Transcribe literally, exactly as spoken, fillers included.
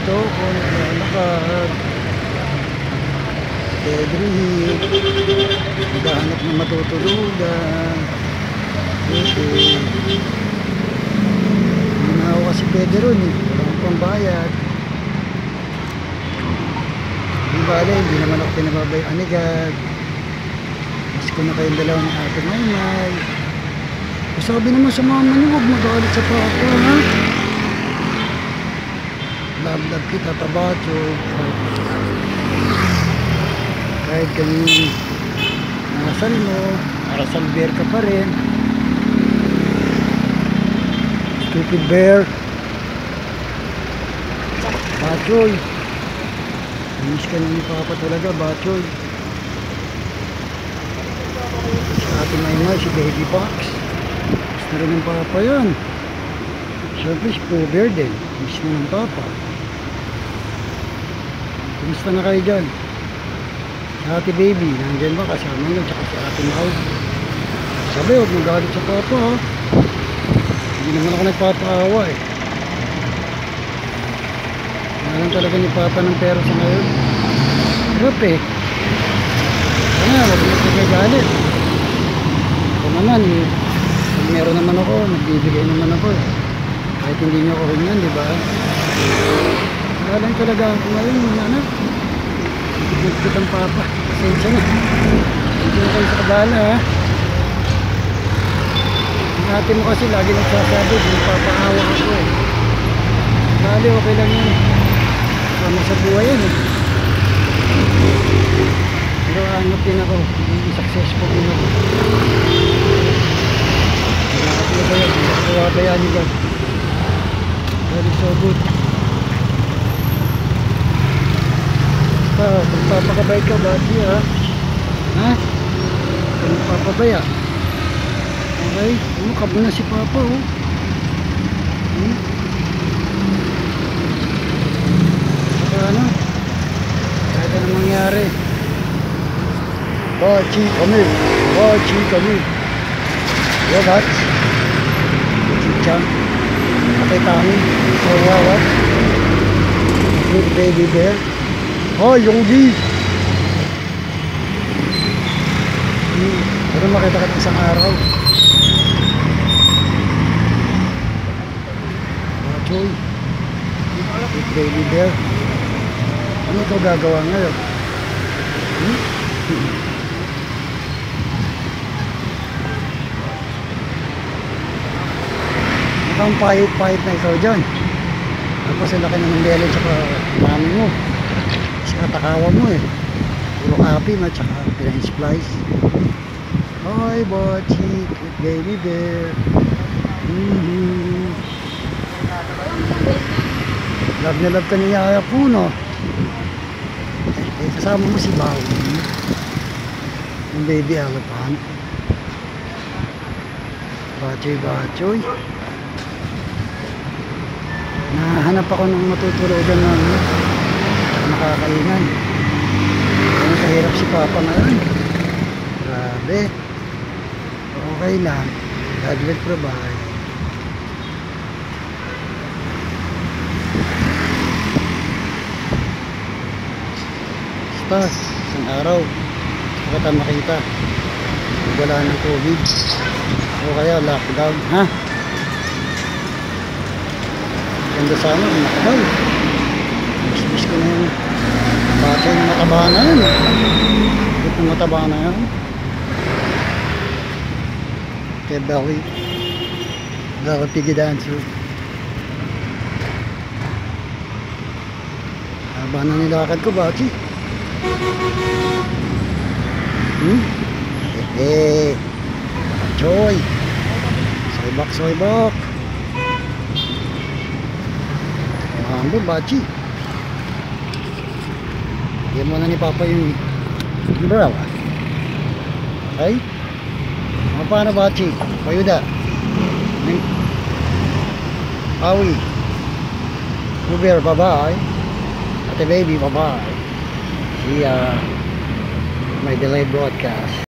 dito ako naglalakad. Pedrohit. Naghahanap ng matutulugan. Okay. Hinahawa si Pedro eh. Walang pambayad. Di bale, hindi naman ako pinababayaan agad. Mas ko na kayong dalawa ng ate Maymay. Sabi naman sa mama niyo, huwag magalit sa papa, ha? Love-love kita, tabacho. Kahit ganyan nasal mo, arasal bear ka pa rin. Stupid bear. Bachoy. Miss ka na ni papa talaga, Bachoy. Si ate Maymay, si Baby Fox. Miss na rin ng papa yan. Siyempre si Pooh Bear din. Miss na ng papa. Kumusta na kayo dyan? Si ate Baby, nandyan ba? Kasama nyo, tsaka si ate Mau. Sabi, huwag magalit sa papa, ha? Hindi naman ako nagpapaawa, eh. Alam talaga ni papa ng pera sa ngayon. Hirap, eh. Kaya, huwag mo nagkagalit. Ako naman, eh. Pag meron naman ako, nagbibigay naman ako, eh. Kahit hindi nyo ako rin, di ba? Alam talaga ako ngayon, mga anak. Nagkikit ang papa. Pasensya na. Hindi na kayo sa kabala, ha? Ang ate mo kasi lagi nagsasabi, hindi papaawa ako, eh. Bali, okay lang yun. Sama sa buhay yan, eh. Pero hanap din ako. Hindi successful din ako. Hanap din ako yan. Hindi ako kawabayaan nila. Very so good. Ah, kung papakabay ka ba siya, ha? Ha? Kung papabaya. Okay? Ano, kabo na si papa, oh. Hmm? Saka ano? Kahit ano mangyari. Bachi kami. Bachi kami. Yo, bats. Chichang. Patay tangi. So, what? Good baby bear. Oh, Yogi! Hmm. Pero makita ka ng isang araw. Bachoy. Good baby bear. Ano ito gagawa ngayon? Hmm? Mukhang pahit-pahit na ikaw dyan. Tapos ang laki na ng belo tsaka mami mo. Katakawan mo eh. Puro kapi na tsaka pina-splice. Hi Bachi, cute baby bear. Mm-hmm. Love na love ka ni Yaya Puno. Eh, eh, kasama mo si Bowie. Yung baby elephant. Bachoy Bachoy. Nahanap ako ng matutulugan na nakakaingay. Ano kahirap si papa ngayon. Grabe. Okay lang. God will provide. Basta, isang araw kita makita wala ng COVID o kaya lockdown, ha? Ganda sana kung nakabal. Miss ko na yung bata yung mataba na yun. Bakit yung mataba na yun? Kaya belly belly piggy dancer. Haba na nilakad ko, Bachi. Hmm? Eh, Joy. Soybak, soybak. Mambo, Bachi. Bigyan mo na ni Papa yung umbrella. Okay? Mga paano, Bachi? Payuda. Awi. Uber, bye-bye. Ate baby, bye-bye. See ya. My delayed broadcast.